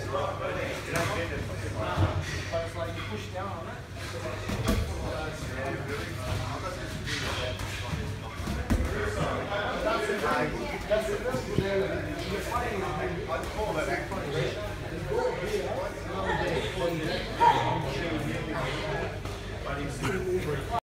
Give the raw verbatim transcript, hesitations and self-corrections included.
like you push down on it. That's it. That's it. I'd call that actually.